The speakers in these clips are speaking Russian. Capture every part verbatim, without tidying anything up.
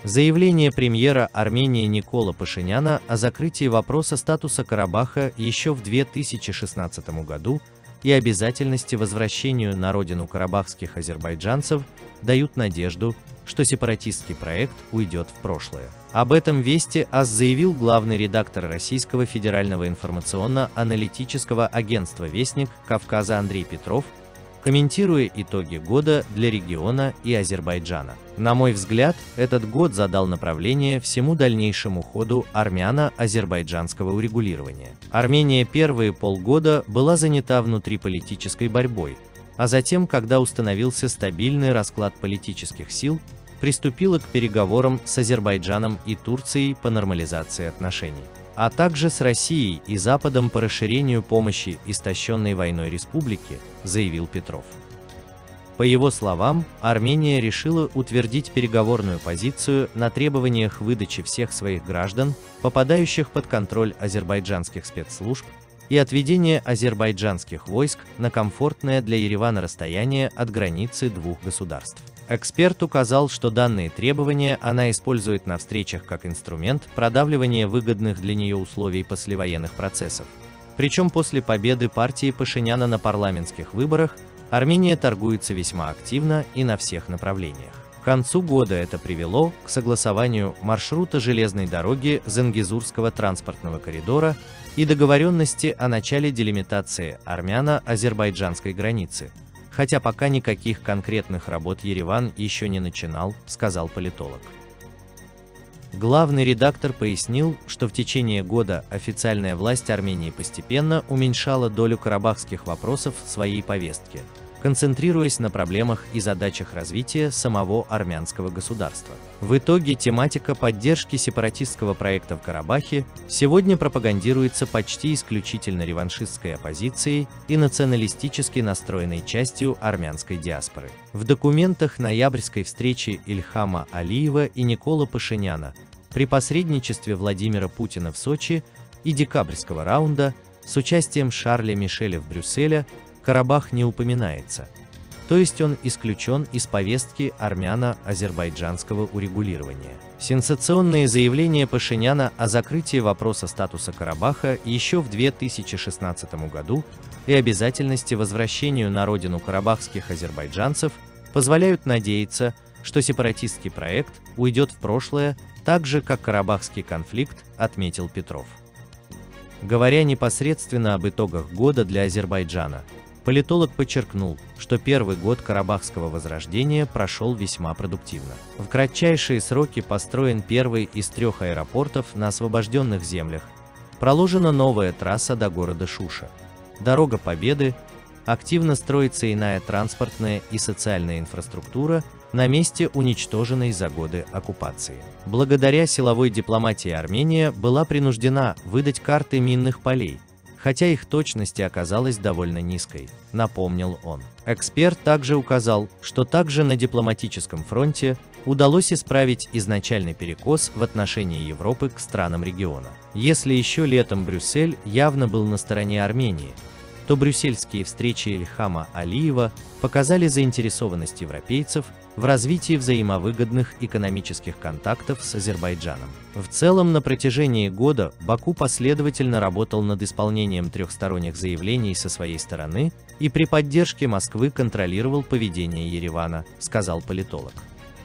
Заявление премьера Армении Никола Пашиняна о закрытии вопроса статуса Карабаха еще в две тысячи шестнадцатом году и обязательности возвращению на родину карабахских азербайджанцев дают надежду, что сепаратистский проект уйдет в прошлое. Об этом Вести АС заявил главный редактор Российского федерального информационно-аналитического агентства «Вестник Кавказа» Андрей Петров, комментируя итоги года для региона и Азербайджана. На мой взгляд, этот год задал направление всему дальнейшему ходу армяно-азербайджанского урегулирования. Армения первые полгода была занята внутриполитической борьбой, а затем, когда установился стабильный расклад политических сил, приступила к переговорам с Азербайджаном и Турцией по нормализации отношений, а также с Россией и Западом по расширению помощи истощенной войной республике, заявил Петров. По его словам, Армения решила утвердить переговорную позицию на требованиях выдачи всех своих граждан, попадающих под контроль азербайджанских спецслужб, и отведения азербайджанских войск на комфортное для Еревана расстояние от границы двух государств. Эксперт указал, что данные требования она использует на встречах как инструмент продавливания выгодных для нее условий послевоенных процессов. Причем после победы партии Пашиняна на парламентских выборах Армения торгуется весьма активно и на всех направлениях. К концу года это привело к согласованию маршрута железной дороги Зангезурского транспортного коридора и договоренности о начале делимитации армяно-азербайджанской границы, хотя пока никаких конкретных работ Ереван еще не начинал, сказал политолог. Главный редактор пояснил, что в течение года официальная власть Армении постепенно уменьшала долю карабахских вопросов в своей повестке, концентрируясь на проблемах и задачах развития самого армянского государства. В итоге тематика поддержки сепаратистского проекта в Карабахе сегодня пропагандируется почти исключительно реваншистской оппозицией и националистически настроенной частью армянской диаспоры. В документах ноябрьской встречи Ильхама Алиева и Никола Пашиняна при посредничестве Владимира Путина в Сочи и декабрьского раунда с участием Шарля Мишеля в Брюсселе Карабах не упоминается, то есть он исключен из повестки армяно-азербайджанского урегулирования. Сенсационные заявления Пашиняна о закрытии вопроса статуса Карабаха еще в две тысячи шестнадцатом году и обязательности возвращению на родину карабахских азербайджанцев позволяют надеяться, что сепаратистский проект уйдет в прошлое, так же как карабахский конфликт, отметил Петров. Говоря непосредственно об итогах года для Азербайджана, политолог подчеркнул, что первый год карабахского возрождения прошел весьма продуктивно. В кратчайшие сроки построен первый из трех аэропортов на освобожденных землях, проложена новая трасса до города Шуша, дорога Победы, активно строится иная транспортная и социальная инфраструктура на месте уничтоженной за годы оккупации. Благодаря силовой дипломатии Армения была принуждена выдать карты минных полей, хотя их точность оказалась довольно низкой, напомнил он. Эксперт также указал, что также на дипломатическом фронте удалось исправить изначальный перекос в отношении Европы к странам региона. Если еще летом Брюссель явно был на стороне Армении, то брюссельские встречи Ильхама Алиева показали заинтересованность европейцев в развитии взаимовыгодных экономических контактов с Азербайджаном. В целом, на протяжении года Баку последовательно работал над исполнением трехсторонних заявлений со своей стороны и при поддержке Москвы контролировал поведение Еревана, сказал политолог.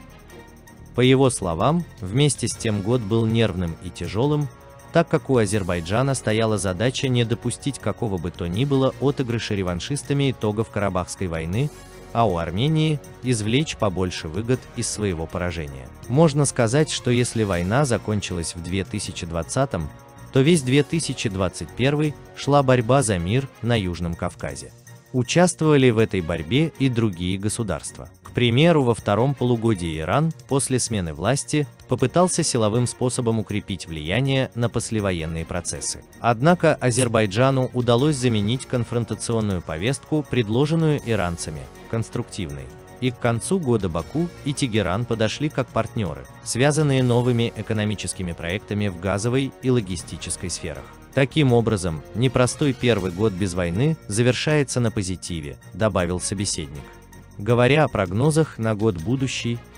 По его словам, вместе с тем год был нервным и тяжелым, так как у Азербайджана стояла задача не допустить какого бы то ни было отыгрыша реваншистами итогов Карабахской войны, а у Армении извлечь побольше выгод из своего поражения. Можно сказать, что если война закончилась в две тысячи двадцатом, то весь две тысячи двадцать первый шла борьба за мир на Южном Кавказе. Участвовали в этой борьбе и другие государства. К примеру, во втором полугодии Иран, после смены власти, попытался силовым способом укрепить влияние на послевоенные процессы. Однако Азербайджану удалось заменить конфронтационную повестку, предложенную иранцами, конструктивной. И к концу года Баку и Тегеран подошли как партнеры, связанные новыми экономическими проектами в газовой и логистической сферах. Таким образом, непростой первый год без войны завершается на позитиве, добавил собеседник. Говоря о прогнозах на год будущий,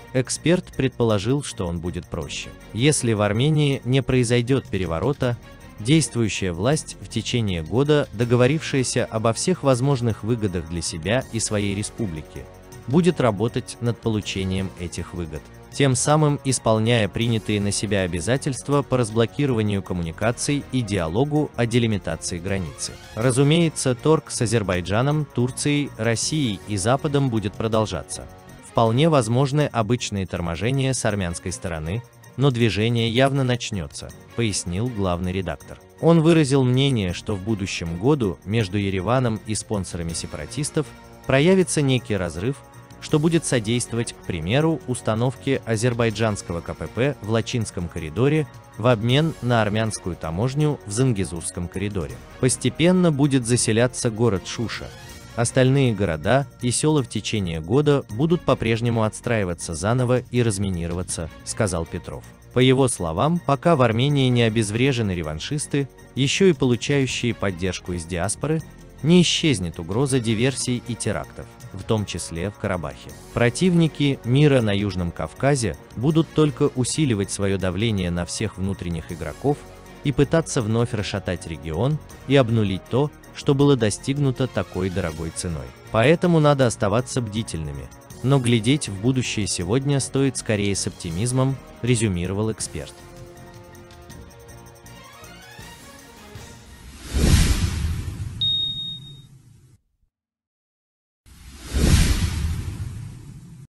Эксперт предположил, что он будет проще. Если в Армении не произойдет переворота, действующая власть в течение года, договорившаяся обо всех возможных выгодах для себя и своей республики, будет работать над получением этих выгод, тем самым исполняя принятые на себя обязательства по разблокированию коммуникаций и диалогу о делимитации границы. Разумеется, торг с Азербайджаном, Турцией, Россией и Западом будет продолжаться. Вполне возможны обычные торможения с армянской стороны, но движение явно начнется, пояснил главный редактор. Он выразил мнение, что в будущем году между Ереваном и спонсорами сепаратистов проявится некий разрыв, что будет содействовать, к примеру, установке азербайджанского ка пэ пэ в Лачинском коридоре в обмен на армянскую таможню в Зангезурском коридоре. Постепенно будет заселяться город Шуша. Остальные города и села в течение года будут по-прежнему отстраиваться заново и разминироваться, сказал Петров. По его словам, пока в Армении не обезврежены реваншисты, еще и получающие поддержку из диаспоры, не исчезнет угроза диверсий и терактов, в том числе в Карабахе. Противники мира на Южном Кавказе будут только усиливать свое давление на всех внутренних игроков и пытаться вновь расшатать регион и обнулить то, что было достигнуто такой дорогой ценой. Поэтому надо оставаться бдительными, но глядеть в будущее сегодня стоит скорее с оптимизмом, резюмировал эксперт.